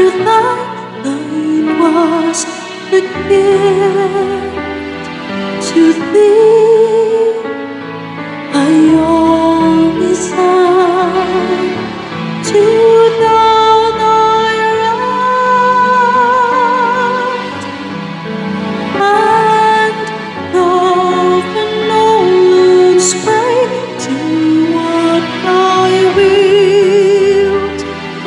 thine was the gift to thee. I always am to thou thy right, and though the knowledge sway to what thy wilt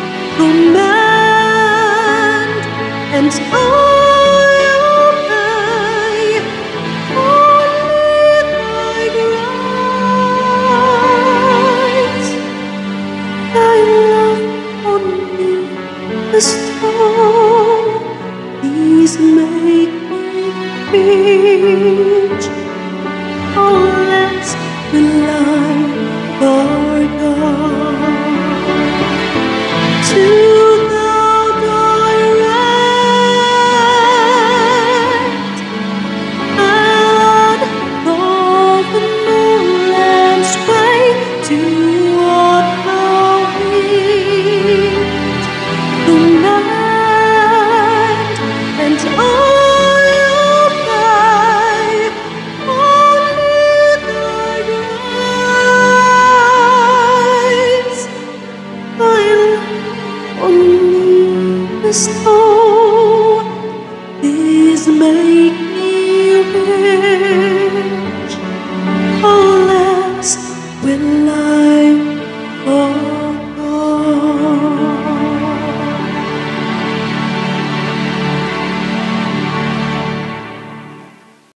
command, and I obey only thy grace. Thy love on me bestow, these make me free.